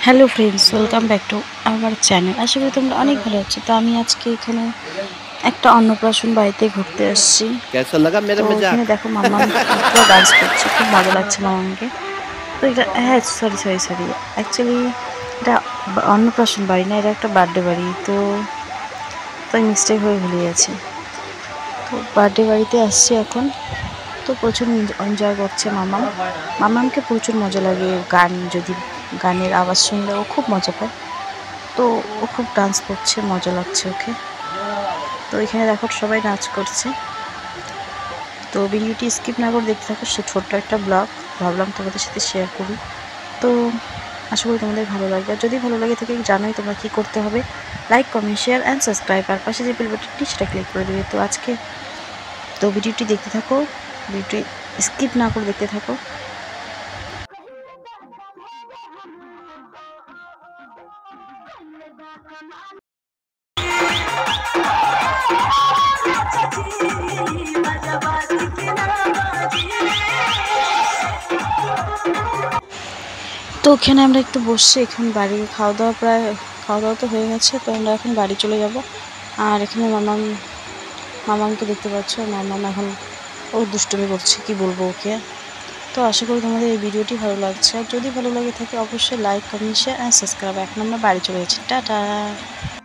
Hello friends, welcome back to আমার channel. আশা করি তোমরা অনেক ভালো আছো। তো আমি আজকে এখানে একটা অন্নপ্রাশন বাড়িতে ঘুরতে আসছি। कैसा लगा তো मेरा এখানে मजाक। দেখো মাম্মাম পুরো ডান্স করছে, খুব মজা লাগছে মামামকে। তো এটা হ্যাঁ, সরি, অ্যাকচুয়ালি এটা অন্নপ্রাশন বাড়ি না, এটা একটা বার্থডে বাড়ি। তো তাই মিস্টেক হয়ে ভুলে গেছি। তো বার্থডে বাড়িতে আসছি এখন। তো প্রচুর এনজয় করছে মামাম। মামামকে প্রচুর মজা লাগে গানের আওয়াজ শুনলে ও খুব মজা পায়। তো ও খুব ডান্স করছে, মজা লাগছে ওকে। তো এখানে দেখো সবাই নাচ করছে। তো ভিডিওটি স্কিপ না করে দেখতে থাকো, সে ছোট্ট একটা ব্লগ ভাবলাম তোমাদের সাথে শেয়ার করি। তো আশা করি তোমাদের ভালো লাগবে। আর যদি ভালো লাগে থাকে জানোই তোমরা কী করতে হবে, like comment share and subscribe, আর পাশে যে বেল বাটনটি সেটা ক্লিক করে দেবে। তো ভিডিওটি দেখতে থাকো, ভিডিওটি স্কিপ না করে দেখতে থাকো। তো ওখানে আমরা একটু বসছি, এখন বাড়ি খাওয়া দাওয়া তো হয়ে গেছে। তো আমরা এখন বাড়ি চলে যাব। আর এখানে মামামকে দেখতে পাচ্ছ, মামাম এখন ও দুষ্টুমি করছে, কি বলবো ওকে। তো আশা করি তোমাদের এই ভিডিওটি ভালো লাগছে। আর যদি ভালো লাগে থাকে অবশ্যই like comment share and subscribe. এখন আমরা বাড়ি চলে যাচ্ছি, টাটা।